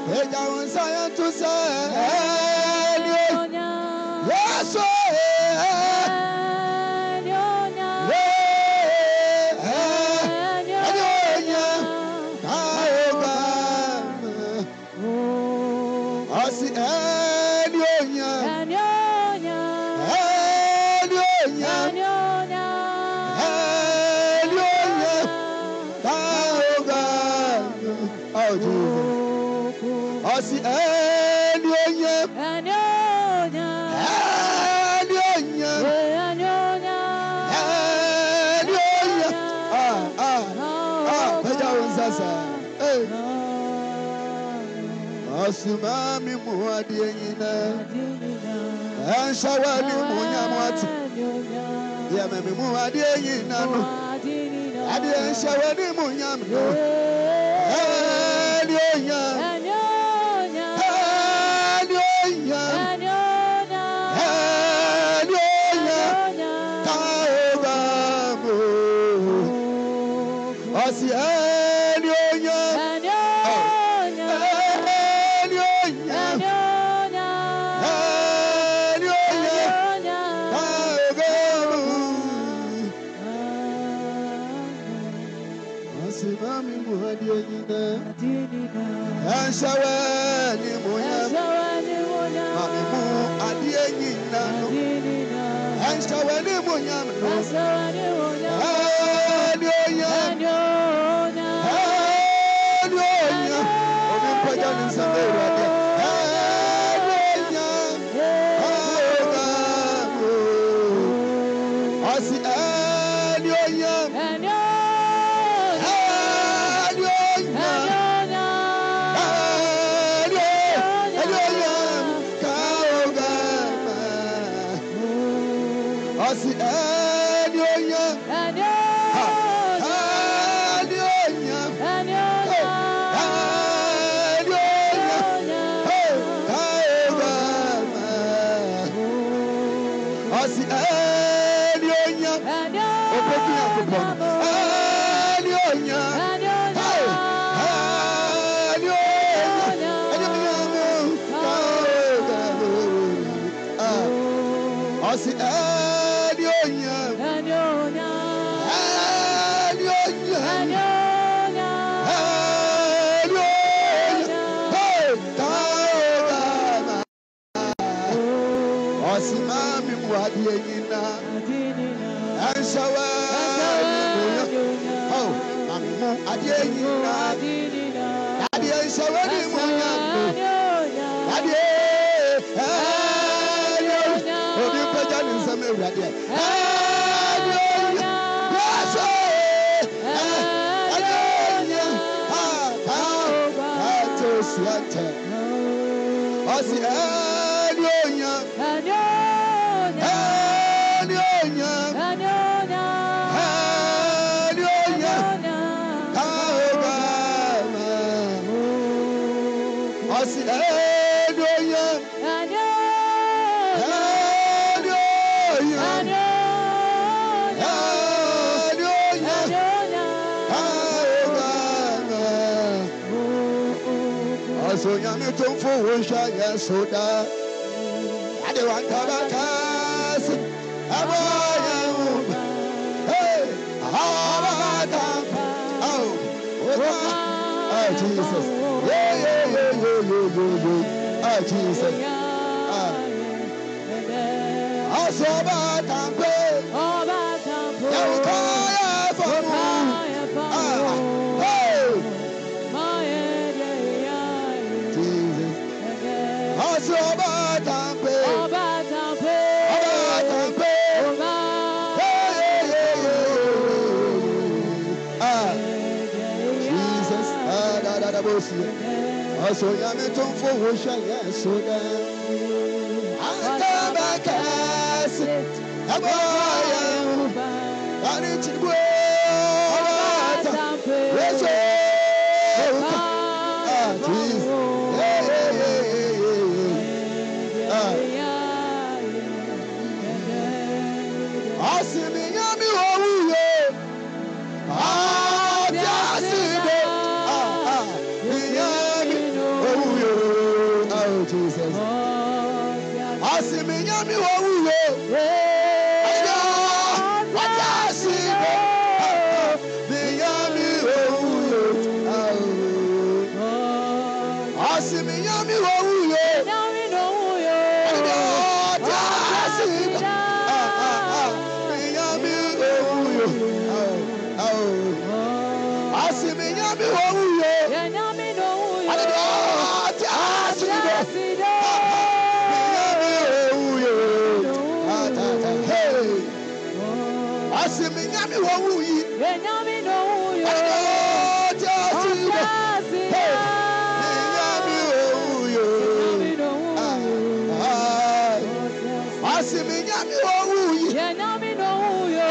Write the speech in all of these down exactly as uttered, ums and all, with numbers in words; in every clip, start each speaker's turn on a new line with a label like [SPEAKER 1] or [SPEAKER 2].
[SPEAKER 1] Eja unsaya to say. Yes, Asi enyonya enyonya enyonya enyonya ah ah ah beja unsasa eh asimami muadi enyina anshawali munyamwati ya memi muadi enyina no adi anshawali munyamno enyonya Asi enyonya enyonya enyonya enyonya Asi mami muhadi enyina Anshawani munyam Mami muhadi enyina Anshawani munyam Enyonya enyonya Obi mpaja ninsame urade enyonya Asi enyonya enyonya Asi enyonya Asi enyonya opebi akupon enyonya enyonya Asi enyonya enyonya Asimami muadi enyina Anshawa Oh, mami mu adi enyina Adi anshawa ni munya Adi enyonya Obi mpaja ninsame urade enyonya Yes enyonya Ah ah Ato siate Asi enyonya enyonya enyonya enyonya kaogama Asi enyonya enyonya enyonya kaogama Asonya mi tonfo wosha yesoda Ade wantabakas aboya hey abata oh oh Jesus yeah yeah yeah yeah yeah yeah oh Jesus ah asobata pe obata pe yakaya fomu ah hey my Jesus asobata pe obata pe obata pe ah Jesus ah da da da bosi aso ya me tonfo wo sha yeso da akabakas aboya ani chibwe obata pe ah Jesus yeah yeah yeah yeah ah Asimi yami owuye ah yaside ah ah yami owuye Asiminyami wawuyo. Ayo, watasido. Minyami wawuyo. Asiminyami wawuyo. Minyami wawuyo. Ayo, watasido. Minyami wawuyo. Asiminyami wawuyo. Minyami wawuyo. Ayo, watasido. Asiminyami wawuyi. Minyami wawuyo. Asiminyami wawuyo. Asiminyami wawuyi. Minyami wawuyo.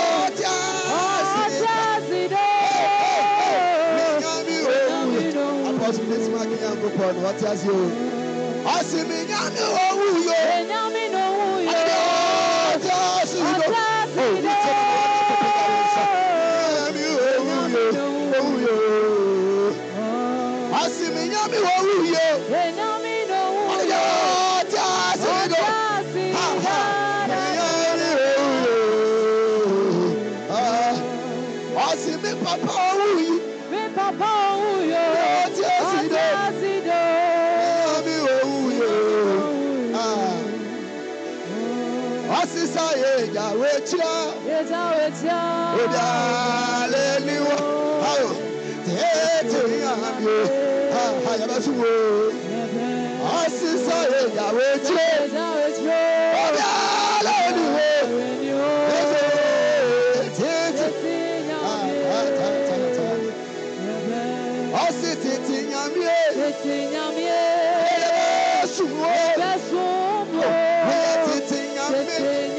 [SPEAKER 1] Apostle this man can go for what has you. Asiminyami wawuyo. Minyami wawuyo. Asiminyami wawuyo. Minyami wawuyo. Asimi papa wawuyi. Mi papa wawuyo. Minyami wawuyo. Asisa ye jawecha. Ye jawecha. Odaleliwo. Ayo. Tete yamye. Ha ha yabasuwo. Asisa ye jawecha. Ye jawecha. Odaleliwo. Tete. Ha ha ta ta ta. Asi tete yamye. Tete yamye. Yabasuwo. Yabasuwo. Tete yamye.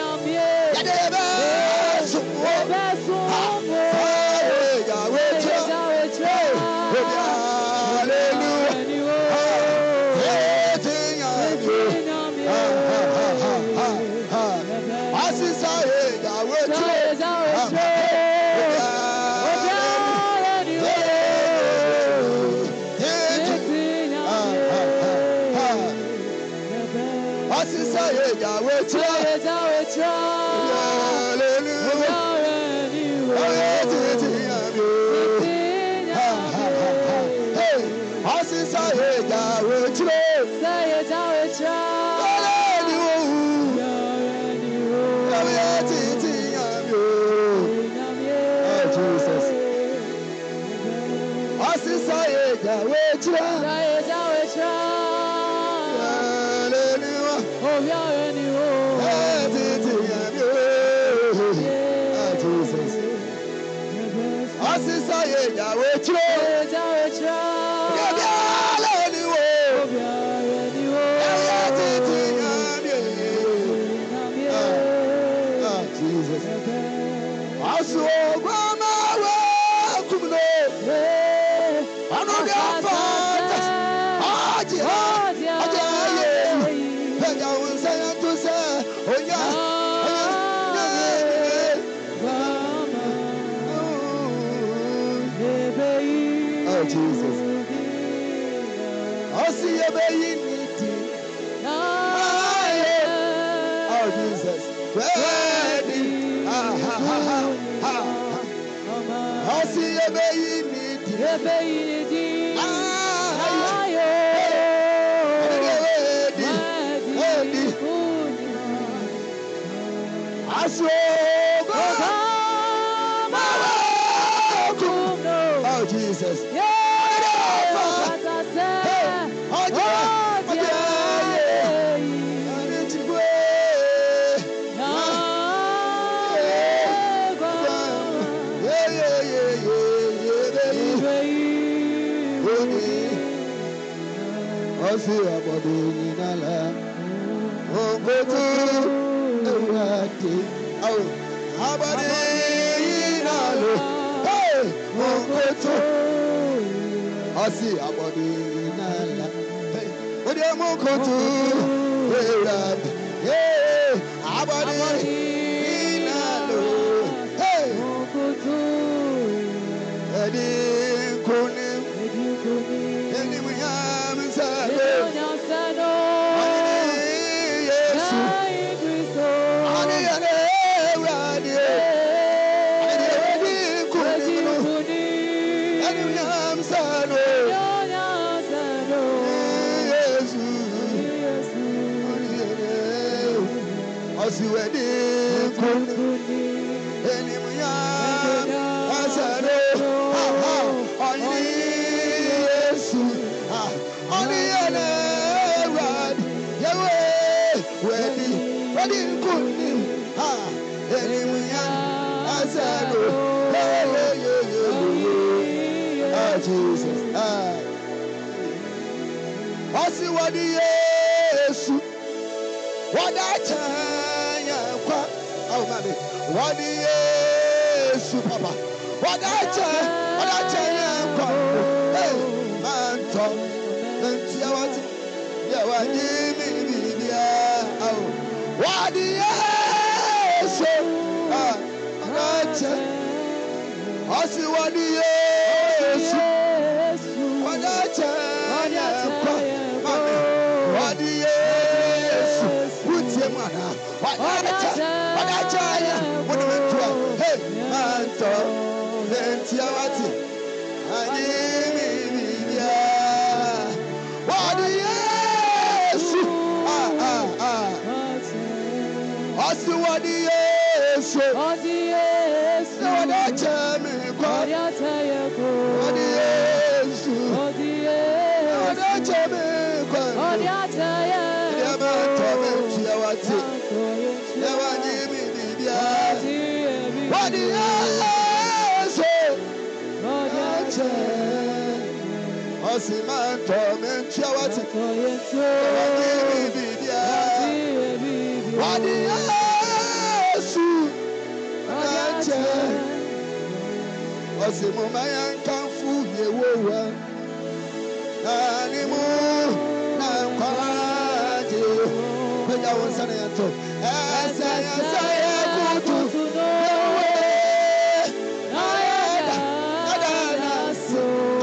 [SPEAKER 1] Jesus. I see a baby. Oh, Jesus. Ready. Ah, ha, ha, ha, ha. I see a baby. A baby. Ah, ready. Ready. I saw. Oh, Jesus. Yeah. See about in a land. Oh, go to the oh, how about it? Hey, oh, go to I see about in a land. Hey, what do you want to do? Hey, how about it? Hey, oh, go to Eddie Kunim, Eddie Williams. Yes, Osi wedi kuni enimuya asaro oni Yesu oni ene wad yewe wedi wedi kuni enimuya asaro ah Jesus ah osi wedi Yesu wadacha kwa oh mami wadi Yesu papa wadacha wadacha kwa hey manto ntia wati ya wadi mi dia oh wadi Yesu ah wadacha osi wadi Yesu wadacha kwa mami wadi Yesu utie mwana wadacha wadacha ya monumentua hey manto ntia wati ani mi dia wadi Yesu ah ah ah osi wadi Yesu wadi Yesu wadacha mi kwa wadi Yesu wadi Yesu wadacha mi kwa wadacha ya manto ntia wati wadi mi dia wadi Yesu wadacha osi manto ntia wati wadi mi dia wadi Yesu wadacha osi mumaya nkamfu yewowa animu na kwaje peja wonsana yanto esa esa yakutu yewe ayada adana so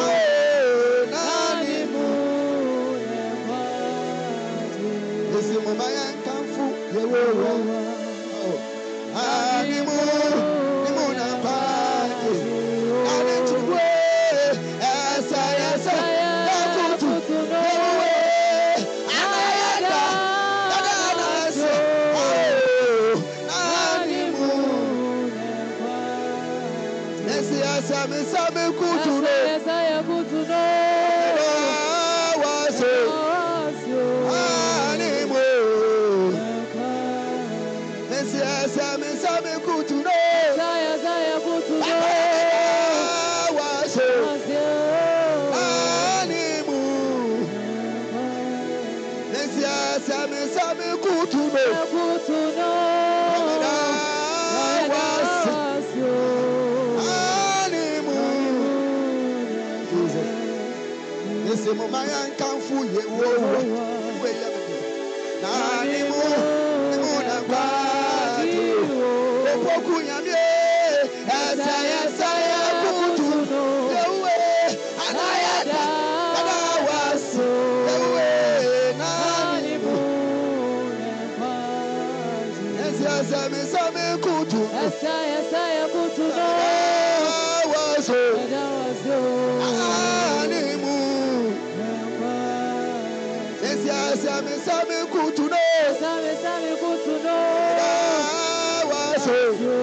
[SPEAKER 1] animu na kwaje osi mumaya nkamfu yewowa animu animu na kwaje animu esa esa Sami sami kuturo saya kuturo waso animo Mesia sami sami kuturo saya saya kuturo waso animo Mesia sami sami kuturo kuturo Ese mumaya nkamfu yewowa we yabe na nimu nimu na kwati opoku nyamie esa esa ya kutu yewe anayada ada waso yewe na nimu na kwati esa esa mi sami kutu esa esa ya kutu no waso ada waso animu Sami sami kutuno sami sami kutuno waso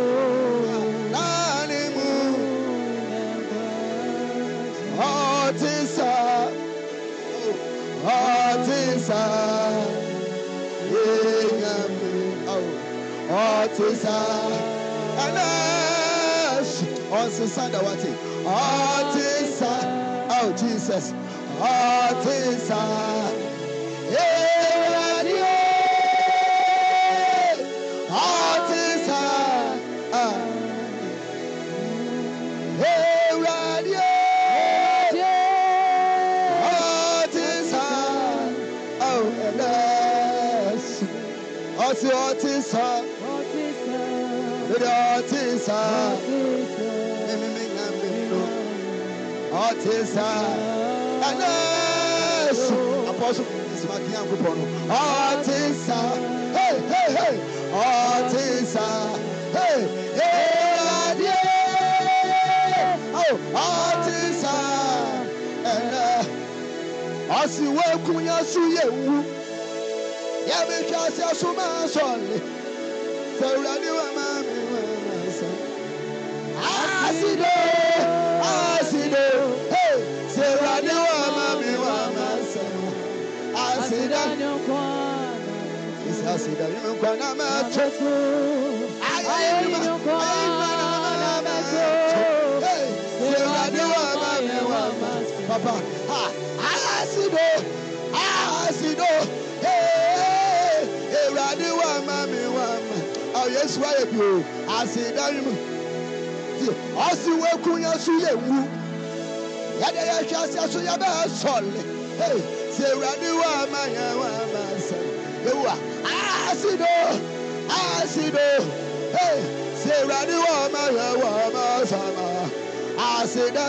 [SPEAKER 1] nanimu otisa otisa yenyami otisa anas otisa dawati otisa oh Jesus otisa Hey, radio, artisa, ah, hey, radio, artisa, oh, yes, artisa, artisa, artisa, artisa, yes, apostle. Artisa, hey, hey, hey, artisa, hey, hey, yeah, oh, artisa, and uh, I see where Kunya Suye, Yabika Suma Solly, Saurani wa mami wa masa. Asido, asido. Hey, Saurani wa mami wa masa. Asida nyokwana. Is asida nyokwana macho. Ayi nyokwana macho. Hey, Saurani wa mami wa masa. Papa, ha, asido, asido. Hey, Saurani wa mami wa masa. Oh yes, why you? Asida nyokwana. Asi wekunya suye wu. Yade ya shasi suya ba sole. Hey, se radi wa manya wa masa. Yewa. Asido. Asido. Hey, se radi wa manya wa masa. Asida.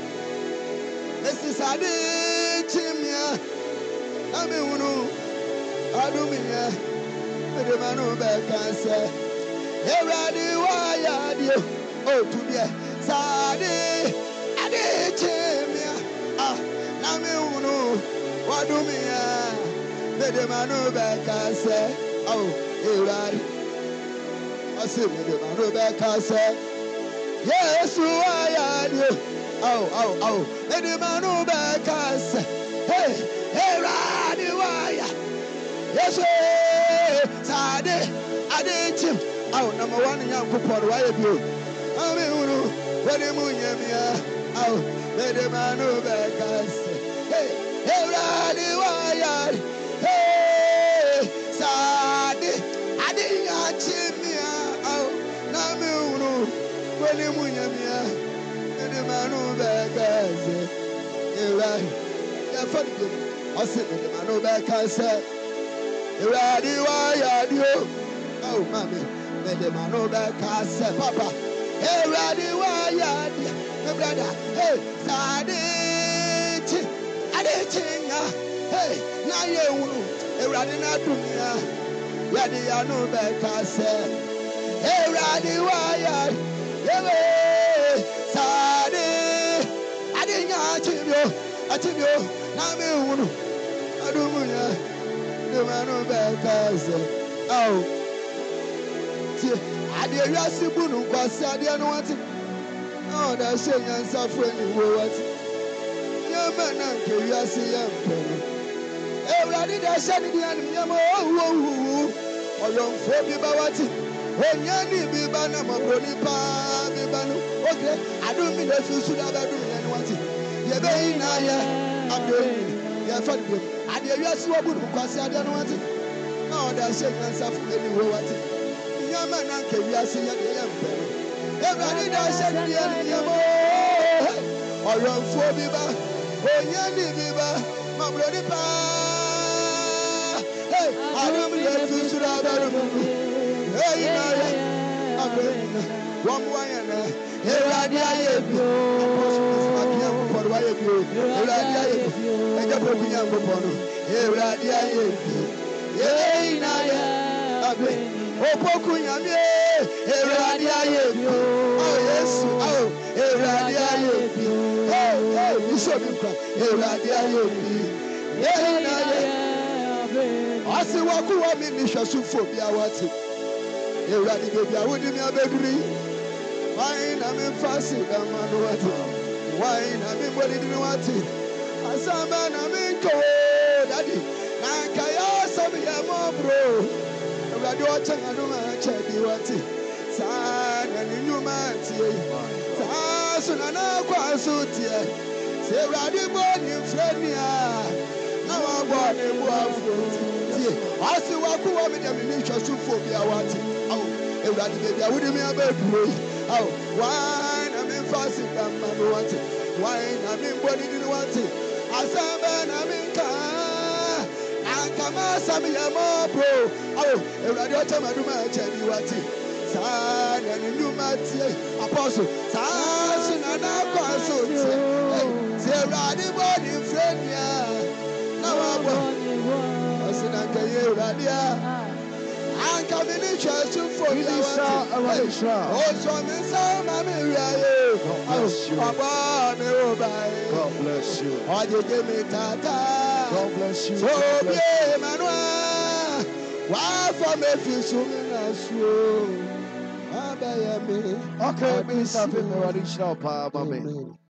[SPEAKER 1] Esi sadi chimya. Ami unu. Adumiya. Mede manu be kanse. Eradi wa ya dio. Oh, to be Sadi, Adi Chimia, ah, Nami Unu, Wadumia, Medemanu Becase, oh, Iradi, I see Medemanu Becase, yes, who I am you, oh, oh, oh, Medemanu Becase, hey, Iradi Waya, yes, Sadi, Adi Chim, oh, number one young couple, why have you? Ami unu, wani munyemia, au, mede manu bekase. Hey, hey, radi wayari. Hey, sadi, adi nyachimia, au, nami unu, wani munyemia, mede manu bekase. Hey, radi, ya fadi, osi mede manu bekase. Hey, radi wayari, au, mami, mede manu bekase, papa. Hey, Radi Wayadi, my brother. Hey, Sadi, Adichinga. Hey, now you, hey, Radi Natumia, Yadi Anu Becase. Hey, Radi Wayadi, hey, Sadi, Adinya Chimio, Achimio, Nami Unu, Adumuya, the Manu Becase. Oh. Ade wiase bu no kwase ade no wate na oda hye nyansa fo ni wo wate nyama na nke wiase ya mpene ewrade da hye ni dia ni nyama owo owo oyonfo bi ba wate onya ni bi ba na mabroni pa bi ba no oge adum mi da fi su da ba dum ya ni wate ye be na ya abdo ya fa bi ade wiase wo bu no kwase ade no wate na oda hye nyansa fo ni wo wate Yama na ke wiase ya de yampe. Everybody da shed the yamo. Oyonfo bi ba, onya ni bi ba, mabroni pa. Hey, adum le fi sura ba ru. Hey na ya. Abrena. Wom wa ya na. Eradi aye bi. Apostle for wa ye bi. Eradi aye bi. Eja po bi nyam po no. Eradi aye bi. Hey na ya. Abrena. Opoku nyame Eradi ayebio oh Yesu oh Eradi ayebio hey hey isobi kwa Eradi ayebio hey na ye asi waku wa mi ni hwasufo bia wate Eradi bebi awodi mi abeduri why na me fasi da manu wate why na me body ni wate asamba na me ko daddy na kaya sabi ya mo bro Radi ochanga no ma chedi wati sa na nyuma tie sa so na na kwa so tie se radi bo ni frenia na wa bo ni bo afro tie asi wa ku wa me dem ni hwaso fo bia wati aw e radi be bia wudi me abaduro aw why na me fast am ma no wati why na me body ni wati asamba na me ka Kama sami ya mo bro oh Eradi ocha maduma chedi wati sa na nyuma tie apostle sa sina na kwa so tie se Eradi body friend ya na wa bo asina ka ye Eradi a anka me ni church for you oh so me sa ma me ria ye God bless you God bless you God bless you. So be Emmanuel. Why for me feel so Okay, Minister of Additional Power, Amen.